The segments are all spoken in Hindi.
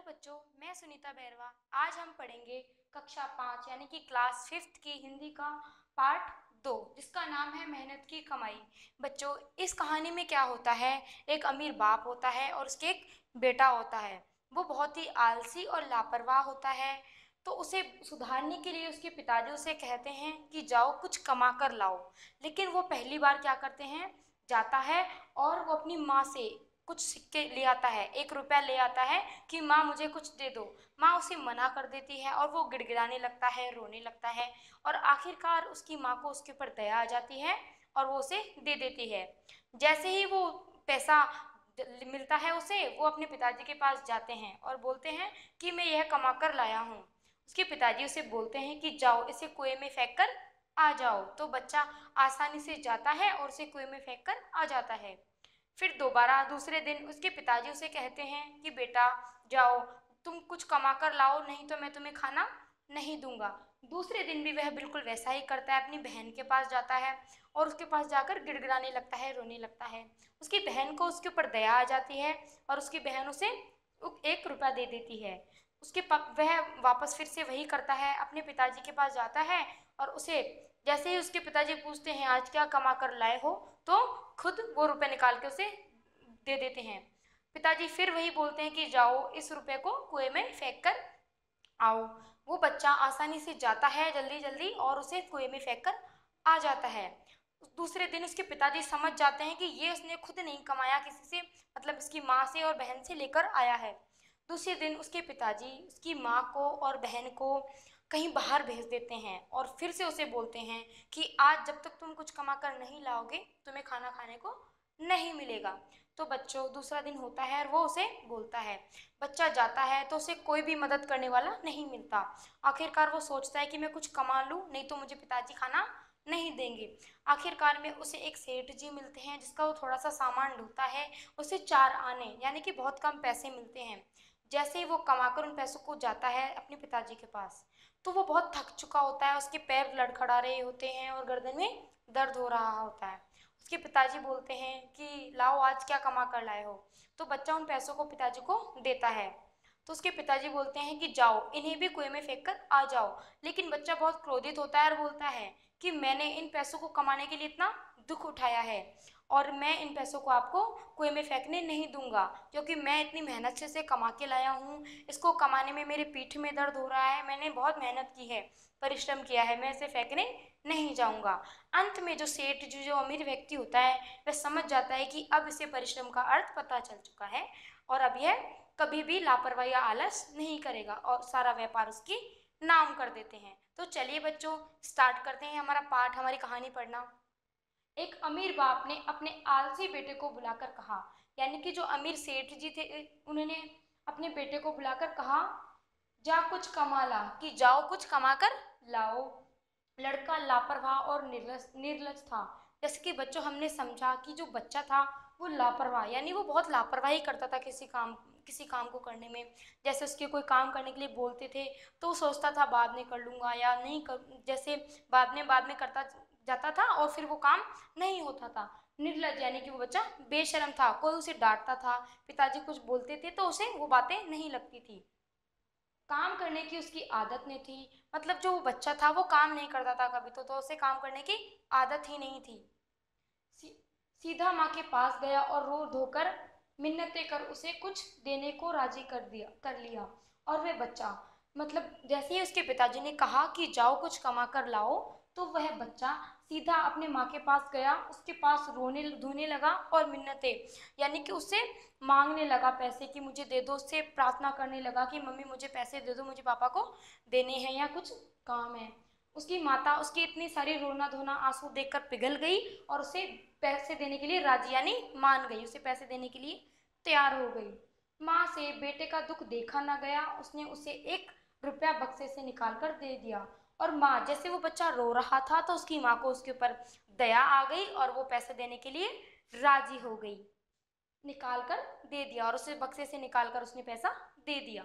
बच्चों, मैं सुनीता बैरवा। आज हम पढ़ेंगे कक्षा 5 यानी कि क्लास 5th की हिंदी का पार्ट 2, जिसका नाम है मेहनत की कमाई। बच्चों, इस कहानी में क्या होता है, एक अमीर बाप होता है और उसके एक बेटा होता है। वो बहुत ही आलसी और लापरवाह होता है, तो उसे सुधारने के लिए उसके पिताजी उसे कहते हैं कि जाओ कुछ कमा कर लाओ। लेकिन वो पहली बार क्या करते हैं, जाता है और वो अपनी माँ से कुछ सिक्के ले आता है, 1 रुपया ले आता है कि माँ मुझे कुछ दे दो। माँ उसे मना कर देती है और वो गिड़गिड़ाने लगता है, रोने लगता है और आखिरकार उसकी माँ को उसके ऊपर दया आ जाती है और वो उसे दे देती है। जैसे ही वो पैसा मिलता है उसे, वो अपने पिताजी के पास जाते हैं और बोलते हैं कि मैं यह कमा कर लाया हूँ। उसके पिताजी उसे बोलते हैं कि जाओ इसे कुएं में फेंक कर आ जाओ। तो बच्चा आसानी से जाता है और उसे कुएं में फेंक कर आ जाता है। फिर दोबारा दूसरे दिन उसके पिताजी उसे कहते हैं कि बेटा जाओ, तुम कुछ कमा कर लाओ, नहीं तो मैं तुम्हें खाना नहीं दूंगा। दूसरे दिन भी वह बिल्कुल वैसा ही करता है, अपनी बहन के पास जाता है और उसके पास जाकर गिड़गिड़ाने लगता है, रोने लगता है। उसकी बहन को उसके ऊपर दया आ जाती है और उसकी बहन उसे 1 रुपया दे देती है। वह वापस फिर से वही करता है, अपने पिताजी के पास जाता है और उसे जैसे ही उसके पिताजी पूछते हैं आज क्या कमा कर लाए हो, तो खुद वो रुपए निकाल के उसे दे देते हैं। पिताजी फिर वही बोलते हैं कि जाओ इस रुपए को कुएं में फेंक कर आओ। वो बच्चा आसानी से जाता है जल्दी जल्दी और उसे कुएं में फेंक कर आ जाता है। दूसरे दिन उसके पिताजी समझ जाते हैं कि ये उसने खुद नहीं कमाया, किसी से मतलब उसकी माँ से और बहन से लेकर आया है। दूसरे दिन उसके पिताजी उसकी माँ को और बहन को कहीं बाहर भेज देते हैं और फिर से उसे बोलते हैं कि आज जब तक तुम कुछ कमा कर नहीं लाओगे तुम्हें खाना खाने को नहीं मिलेगा। तो बच्चों दूसरा दिन होता है और वो उसे बोलता है। बच्चा जाता है तो उसे कोई भी मदद करने वाला नहीं मिलता। आखिरकार वो सोचता है कि मैं कुछ कमा लूँ, नहीं तो मुझे पिताजी खाना नहीं देंगे। आखिरकार में उसे एक सेठ जी मिलते हैं जिसका वो थोड़ा सा सामान ढोता है। उसे 4 आने यानी कि बहुत कम पैसे मिलते हैं। जैसे ही वो कमाकर उन पैसों को जाता है अपने पिताजी के पास, तो वो बहुत थक चुका होता है, उसके पैर लड़खड़ा रहे होते हैं और गर्दन में दर्द हो रहा होता है। उसके पिताजी बोलते हैं कि लाओ आज क्या कमा कर लाए हो। तो बच्चा उन पैसों को पिताजी को देता है। तो उसके पिताजी बोलते हैं कि जाओ इन्हें भी कुएं में फेंक कर आ जाओ। लेकिन बच्चा बहुत क्रोधित होता है और बोलता है कि मैंने इन पैसों को कमाने के लिए इतना दुख उठाया है और मैं इन पैसों को आपको कुएं में फेंकने नहीं दूंगा, क्योंकि मैं इतनी मेहनत से इसे कमा के लाया हूँ। इसको कमाने में मेरे पीठ में दर्द हो रहा है, मैंने बहुत मेहनत की है, परिश्रम किया है, मैं इसे फेंकने नहीं जाऊंगा। अंत में जो सेठ जो अमीर व्यक्ति होता है वह समझ जाता है कि अब इसे परिश्रम का अर्थ पता चल चुका है और अब यह कभी भी लापरवाही या आलस नहीं करेगा और सारा व्यापार उसकी नाम कर देते हैं। तो चलिए बच्चों स्टार्ट करते हैं हमारा पाठ, हमारी कहानी पढ़ना। एक अमीर बाप ने अपने आलसी बेटे को बुलाकर कहा, यानी कि जो अमीर सेठ जी थे उन्होंने अपने बेटे को बुलाकर कहा जा कुछ कमा ला, कि जाओ कुछ कमा कर लाओ। लड़का लापरवाह और निर्लज था। जैसे कि बच्चों हमने समझा कि जो बच्चा था वो लापरवाह यानी वो बहुत लापरवाही करता था किसी काम को करने में। जैसे उसके कोई काम करने के लिए बोलते थे तो वो सोचता था बाद में कर लूंगा या नहीं कर, जैसे बाद में करता जाता था और फिर वो काम नहीं होता था। निर्लज यानी कि वो बच्चा बेशर्म था, कोई उसे डांटता था, पिताजी कुछ बोलते थे तो उसे वो बातें नहीं लगती थी। काम करने की उसकी आदत नहीं थी, मतलब जो वो बच्चा था वो काम नहीं करता था कभी तो उसे काम करने की आदत ही नहीं थी। सी, सीधा माँ के पास गया और रो धोकर मिन्नतें कर उसे कुछ देने को राजी कर लिया। और वह बच्चा मतलब जैसे ही उसके पिताजी ने कहा कि जाओ कुछ कमा कर लाओ, तो वह बच्चा सीधा अपने माँ के पास गया, उसके पास रोने धोने लगा और मिन्नतें यानी कि उससे मांगने लगा पैसे कि मुझे दे दो, उससे प्रार्थना करने लगा कि मम्मी मुझे पैसे दे दो, मुझे पापा को देने हैं या कुछ काम है। उसकी माता उसकी इतनी सारी रोना धोना आंसू देखकर पिघल गई और उसे पैसे देने के लिए राजी यानी मान गई, उसे पैसे देने के लिए तैयार हो गई। माँ से बेटे का दुख देखा ना गया, उसने उसे 1 रुपया बक्से से निकाल कर दे दिया। और माँ जैसे वो बच्चा रो रहा था तो उसकी माँ को उसके ऊपर दया आ गई और वो पैसे देने के लिए राजी हो गई, निकाल कर दे दिया और उसे बक्से से निकाल कर उसने पैसा दे दिया।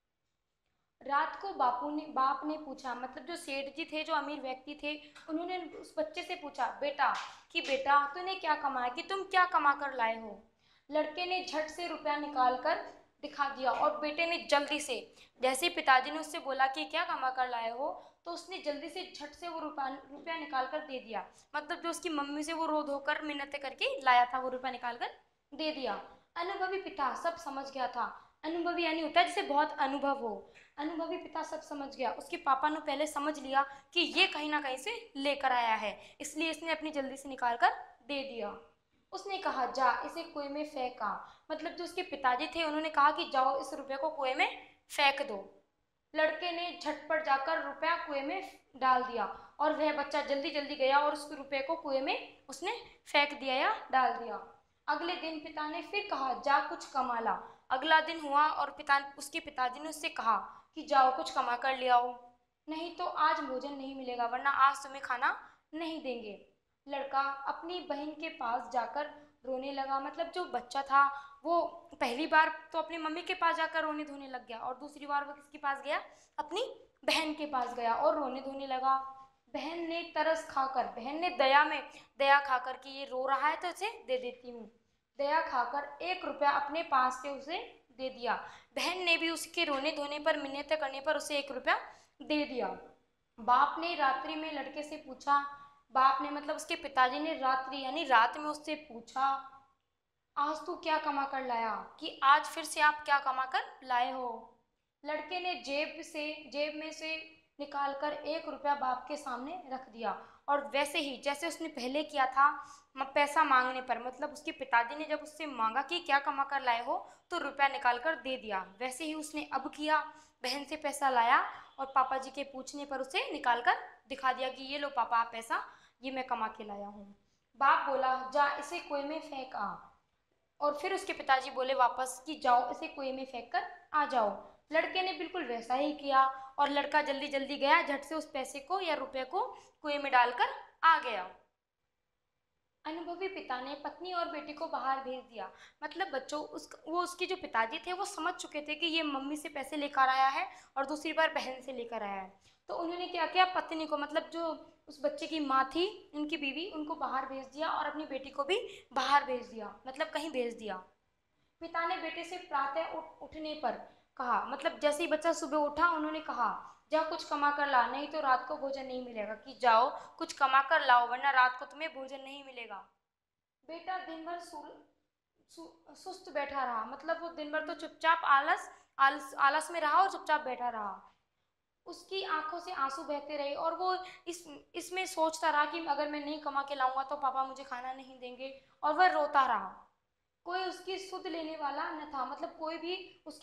रात को बाप ने पूछा, मतलब जो सेठ जी थे, जो अमीर व्यक्ति थे, उन्होंने उस बच्चे से पूछा बेटा तूने क्या कमाया, कि तुम क्या कमा कर लाए हो। लड़के ने झट से रुपया निकाल कर दिखा दिया। और बेटे ने जल्दी से, जैसे ही पिताजी ने उससे बोला कि क्या कमा कर लाए हो, तो उसने जल्दी से झट से वो रुपया निकाल कर दे दिया। मतलब जो उसकी मम्मी से वो रो धोकर मिन्नतें करके लाया था, वो रुपया निकाल कर दे दिया। अनुभवी पिता सब समझ गया था। अनुभवी यानी होता है जिसे बहुत अनुभव हो। अनुभवी पिता सब समझ गया। उसके पापा ने पहले समझ लिया कि ये कहीं ना कहीं से लेकर आया है, इसलिए इसने अपनी जल्दी से निकाल कर दे दिया। उसने कहा, जा इसे कुएं में फेंका। मतलब जो उसके पिताजी थे उन्होंने कहा कि जाओ इस रुपये को कुएं में फेंक दो। लड़के ने झटपट जाकर रुपया कुएं में डाल दिया, और वह बच्चा जल्दी जल्दी गया और उस रुपये को कुएं में उसने फेंक दिया या डाल दिया। अगले दिन पिता ने फिर कहा, जा कुछ कमा ला। अगला दिन हुआ और उसके पिताजी ने उससे कहा कि जाओ कुछ कमा कर ले आओ, नहीं तो आज भोजन नहीं मिलेगा, वरना आज तुम्हें खाना नहीं देंगे। लड़का अपनी बहन के पास जाकर रोने लगा। मतलब जो बच्चा था वो पहली बार तो अपनी मम्मी के पास जाकर रोने धोने लग गया, और दूसरी बार वो किसके पास गया, अपनी बहन के पास गया और रोने धोने लगा। बहन ने तरस खाकर, बहन ने दया खाकर कि ये रो रहा है तो इसे दे देती हूँ, दया खाकर 1 रुपया अपने पास से उसे दे दिया। बहन ने भी उसके रोने धोने पर, मिन्नतें करने पर उसे 1 रुपया दे दिया। बाप ने रात्रि में लड़के से पूछा, बाप ने मतलब उसके पिताजी ने रात्रि यानी रात में उससे पूछा, आज तू क्या कमा कर लाया, कि आज फिर से आप क्या कमा कर लाए हो। लड़के ने जेब में से निकाल कर 1 रुपया बाप के सामने रख दिया, और वैसे ही जैसे उसने पहले किया था पैसा मांगने पर, मतलब उसके पिताजी ने जब उससे मांगा कि क्या कमा कर लाए हो, तो रुपया निकाल कर दे दिया, वैसे ही उसने अब किया। बहन से पैसा लाया और पापा जी के पूछने पर उसे निकाल कर दिखा दिया कि ये लो पापा, आप पैसा ये मैं कमा के लाया हूँ। बाप बोला, जा इसे कुएं में फेंक आ। और फिर उसके पिताजी बोले वापस कि जाओ इसे कुएं में फेंक कर आ जाओ। लड़के ने बिल्कुल वैसा ही किया, और लड़का जल्दी जल्दी गया, झट से उस पैसे को या रुपए को कुएं में डालकर आ गया। अनुभवी पिता ने पत्नी और बेटी को बाहर भेज दिया। मतलब बच्चों, वो उसके जो पिताजी थे वो समझ चुके थे कि ये मम्मी से पैसे लेकर आया है और दूसरी बार बहन से लेकर आया है। तो उन्होंने क्या किया, पत्नी को, मतलब जो उस बच्चे की माँ थी, उनकी बीवी, उनको बाहर भेज दिया, और अपनी बेटी को भी बाहर भेज दिया, मतलब कहीं भेज दिया। पिता ने बेटे से प्रातः उठने पर कहा, मतलब जैसे ही बच्चा सुबह उठा उन्होंने कहा, जा कुछ कमा कर ला, नहीं तो रात को भोजन नहीं मिलेगा, कि जाओ कुछ कमा कर लाओ, वरना रात को तुम्हें भोजन नहीं मिलेगा। बेटा दिन भर सुस्त बैठा रहा। मतलब वो दिन भर तो चुपचाप आलस में रहा और चुपचाप बैठा रहा। उसकी आंखों से आंसू बहते रहे, और वो इसमें सोचता रहा कि अगर मैं नहीं कमा के लाऊंगा तो पापा मुझे खाना नहीं देंगे, और वह रोता रहा। कोई उसकी सुध लेने वाला न था, मतलब कोई भी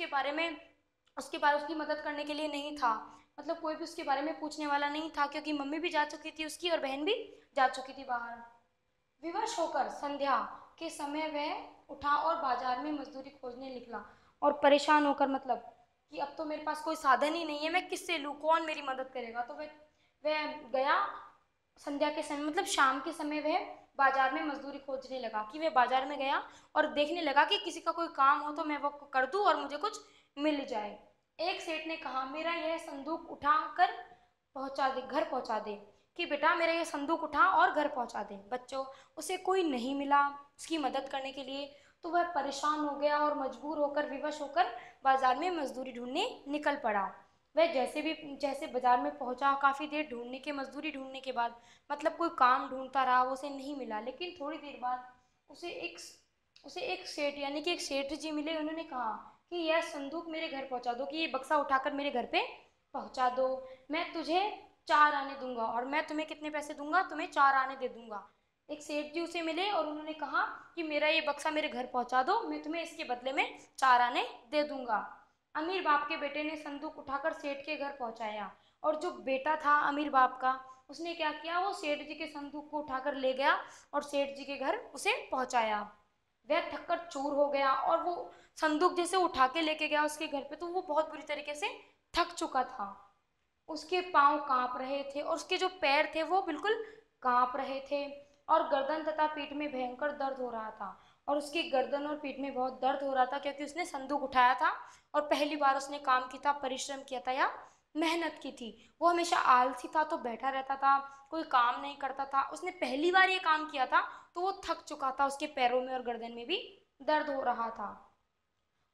उसकी मदद करने के लिए नहीं था। मतलब कोई भी उसके बारे में पूछने वाला नहीं था, क्योंकि मम्मी भी जा चुकी थी उसकी, और बहन भी जा चुकी थी बाहर। विवश होकर संध्या के समय वह उठा और बाजार में मजदूरी खोजने निकला। और परेशान होकर, मतलब कि अब तो मेरे पास कोई साधन ही नहीं है, मैं किससे लूँ, कौन मेरी मदद करेगा। तो वह गया संध्या के समय, मतलब शाम के समय वह बाजार में मजदूरी खोजने लगा, कि वह बाजार में गया और देखने लगा कि किसी का कोई काम हो तो मैं वो कर दूं और मुझे कुछ मिल जाए। एक सेठ ने कहा, मेरा यह संदूक उठा कर घर पहुंचा दे, कि बेटा मेरा ये संदूक उठा और घर पहुंचा दे। बच्चों, उसे कोई नहीं मिला उसकी मदद करने के लिए, तो वह परेशान हो गया और मजबूर होकर, विवश होकर बाजार में मजदूरी ढूंढने निकल पड़ा। वह जैसे बाजार में पहुंचा, काफ़ी देर मजदूरी ढूंढने के बाद, मतलब कोई काम ढूंढता रहा, वो उसे नहीं मिला। लेकिन थोड़ी देर बाद उसे एक उसे एक सेठ यानी कि एक सेठ जी मिले। उन्होंने कहा कि यह संदूक मेरे घर पहुंचा दो, कि ये बक्सा उठाकर मेरे घर पे पहुंचा दो, मैं तुझे 4 आने दूंगा, और मैं तुम्हें कितने पैसे दूंगा, तुम्हें 4 आने दे दूंगा। एक सेठ जी उसे मिले और उन्होंने कहा कि मेरा ये बक्सा मेरे घर पहुंचा दो, मैं तुम्हें इसके बदले में 4 आने दे दूंगा। अमीर बाप के बेटे ने संदूक उठाकर सेठ के घर पहुंचाया, और जो बेटा था अमीर बाप का, उसने क्या किया, वो सेठ जी के संदूक को उठाकर ले गया और सेठ जी के घर उसे पहुंचाया। वह थककर चूर हो गया, और वो संदूक जैसे उठा के लेके गया उसके घर पे, तो वो बहुत बुरी तरीके से थक चुका था। उसके पांव कांप रहे थे, और उसके जो पैर थे वो बिल्कुल कांप रहे थे, और गर्दन तथा पीठ में भयंकर दर्द हो रहा था। और उसकी गर्दन और पीठ में बहुत दर्द हो रहा था, क्योंकि उसने संदूक उठाया था और पहली बार उसने काम किया था, परिश्रम किया था या मेहनत की थी। वो हमेशा आलसी था, तो बैठा रहता था, कोई काम नहीं करता था। उसने पहली बार ये काम किया था, तो वो थक चुका था, उसके पैरों में और गर्दन में भी दर्द हो रहा था।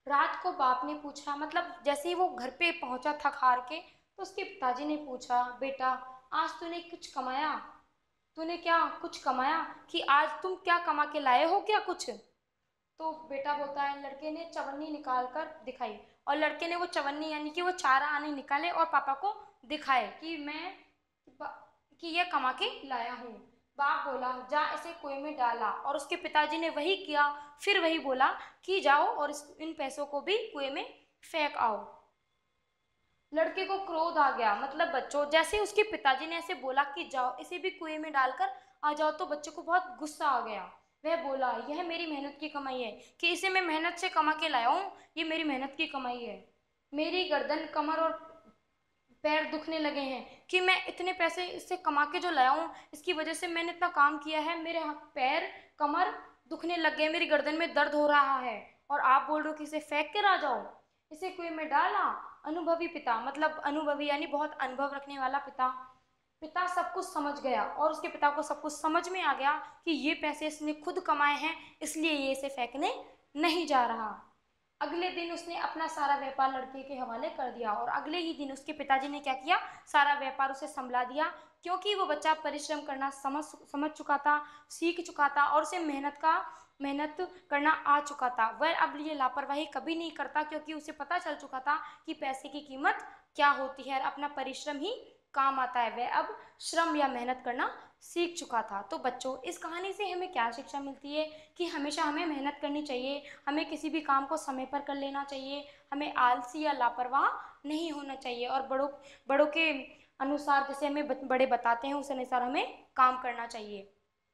रात को बाप ने पूछा, मतलब जैसे ही वो घर पे पहुंचा थक हार के, तो उसके पिताजी ने पूछा, बेटा आज तूने कुछ कमाया? तूने क्या कुछ कमाया? कि आज तुम क्या कमा के लाए हो क्या कुछ? तो बेटा बोलता है, लड़के ने चवन्नी निकाल कर दिखाई, और लड़के ने वो चवन्नी यानी कि वो 4 आने निकाले और पापा को दिखाए कि मैं कि ये कमा के लाया हूँ। बाप बोला, जा इसे कुएं में डाला, और उसके पिताजी ने वही किया। फिर वही बोला कि जाओ और इन पैसों को भी कुएं में फेंक आओ। लड़के को क्रोध आ गया, मतलब बच्चों, जैसे उसके पिताजी ने ऐसे बोला कि जाओ इसे भी कुएं में डालकर आ जाओ, तो बच्चे को बहुत गुस्सा आ गया। वह बोला, यह मेरी मेहनत की कमाई है, कि इसे मैं मेहनत से कमा के लाया हूँ, ये मेरी मेहनत की कमाई है। मेरी गर्दन, कमर और पैर दुखने लगे हैं कि मैं इतने पैसे इससे कमा के जो लाया हूँ, इसकी वजह से मैंने इतना काम किया है, मेरे पैर, कमर दुखने लग गए, मेरी गर्दन में दर्द हो रहा है, और आप बोल रहे हो कि इसे फेंक कर आ जाओ। इसे कुएं में डाला। अनुभवी पिता, मतलब अनुभवी यानी बहुत अनुभव रखने वाला पिता, पिता सब कुछ समझ गया, और उसके पिता को सब कुछ समझ में आ गया कि ये पैसे इसने खुद कमाए हैं, इसलिए ये इसे फेंकने नहीं जा रहा। अगले दिन उसने अपना सारा व्यापार लड़के के हवाले कर दिया, और अगले ही दिन उसके पिताजी ने क्या किया, सारा व्यापार उसे संभला दिया, क्योंकि वो बच्चा परिश्रम करना समझ चुका था, सीख चुका था, और उसे मेहनत करना आ चुका था। वह अब ये लापरवाही कभी नहीं करता, क्योंकि उसे पता चल चुका था कि पैसे की कीमत क्या होती है, और अपना परिश्रम ही काम आता है। वह अब श्रम या मेहनत करना सीख चुका था। तो बच्चों, इस कहानी से हमें क्या शिक्षा मिलती है? कि हमेशा हमें मेहनत करनी चाहिए, हमें किसी भी काम को समय पर कर लेना चाहिए, हमें आलसी या लापरवाह नहीं होना चाहिए, और बड़ों के अनुसार, जैसे हमें बड़े बताते हैं उस अनुसार हमें काम करना चाहिए।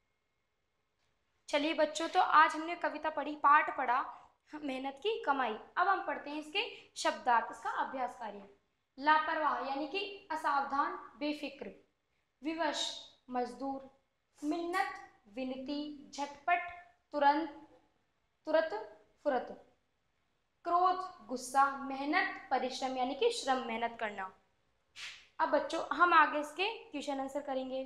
चलिए बच्चों, तो आज हमने कविता पढ़ी, पाठ पढ़ा मेहनत की कमाई। अब हम पढ़ते हैं इसके शब्दार्थ, इसका अभ्यास कार्य। लापरवाह यानी कि असावधान, बेफिक्र। विवश, मजदूर। मिन्नत, विनती, झटपट, तुरंत, तुरत, फुरत। क्रोध, गुस्सा। मेहनत, परिश्रम यानी कि श्रम, मेहनत करना। अब बच्चों, हम आगे इसके क्वेश्चन आंसर करेंगे।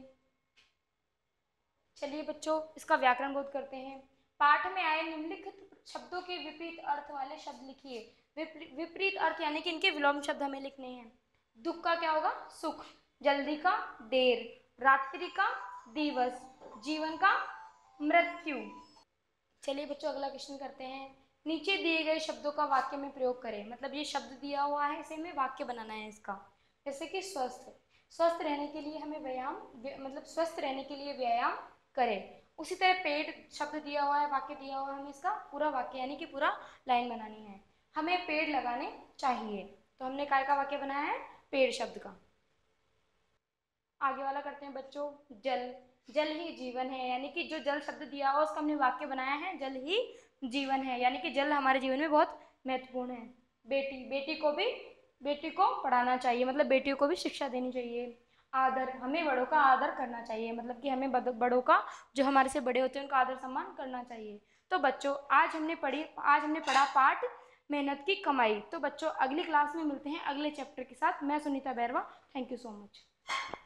चलिए बच्चों, इसका व्याकरण बोध करते हैं। पाठ में आए निम्नलिखित शब्दों के विपरीत अर्थ वाले शब्द लिखिए। विपरीत अर्थ यानी कि इनके विलोम शब्द हमें लिखने हैं। दुख का क्या होगा? सुख। जल्दी का देर। रात्रि का दिवस। जीवन का मृत्यु। चलिए बच्चों, अगला क्वेश्चन करते हैं। नीचे दिए गए शब्दों का वाक्य में प्रयोग करें। मतलब ये शब्द दिया हुआ है, इसे हमें वाक्य बनाना है इसका। जैसे कि स्वस्थ, स्वस्थ रहने के लिए हमें मतलब स्वस्थ रहने के लिए व्यायाम करें। उसी तरह पेड़ शब्द दिया हुआ है, वाक्य दिया हुआ है, हमें इसका पूरा वाक्य यानी कि पूरा लाइन बनानी है। हमें पेड़ लगाने चाहिए, तो हमने काय का वाक्य बनाया है? पेड़ शब्द का। आगे वाला करते हैं बच्चों। जल, जल ही जीवन है, यानी कि जो जल शब्द दिया हुआ उसका हमने वाक्य बनाया है, जल ही जीवन है, यानी कि जल हमारे जीवन में बहुत महत्वपूर्ण है। बेटी, बेटी को पढ़ाना चाहिए, मतलब बेटियों को भी शिक्षा देनी चाहिए। आदर, हमें बड़ों का आदर करना चाहिए, मतलब कि हमें बड़ों का, जो हमारे से बड़े होते हैं उनका आदर सम्मान करना चाहिए। तो बच्चों, आज हमने पढ़ा पाठ मेहनत की कमाई। तो बच्चों, अगली क्लास में मिलते हैं अगले चैप्टर के साथ। मैं Sunita Bairwa, thank you so much.